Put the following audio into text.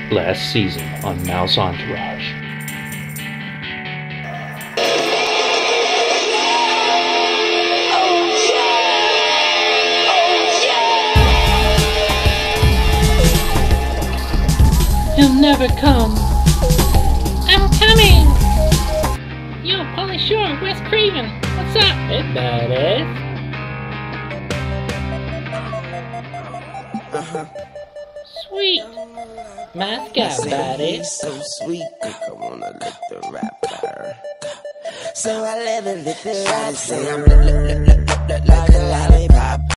last season on Mouse Entourage. He'll never come. I'm coming! Yo, Pauly Shore, Wes Craven, what's up? Hey, badass. Sweet. Mascot, badass. So sweet, I wanna lick the rapper. So I let her lick the rapper. Say I'm like a lollipop.